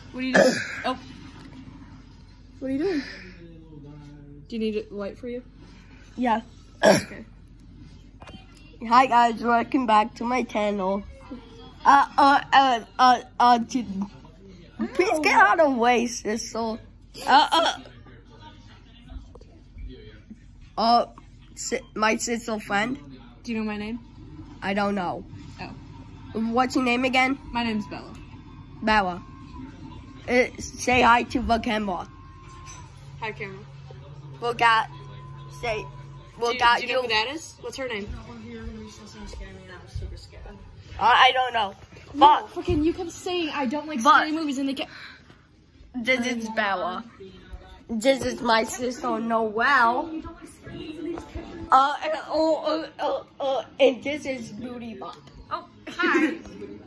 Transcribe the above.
What are you doing? Oh. What are you doing? Do you need a light for you? Yeah. Okay. Hi guys, welcome back to my channel. Please get out of the way, Sissel. My Sissel friend. Do you know my name? I don't know. Oh. What's your name again? My name's Bella. Bella. Say hi to the camera. Hi, Cameron. Look at. Say. Look at Do you know who that is? What's her name? I don't know. No, But freaking you kept saying I don't like scary movies and they kept... this is Bella. This is my sister Noelle. And this is Beauty Bop. Oh, hi.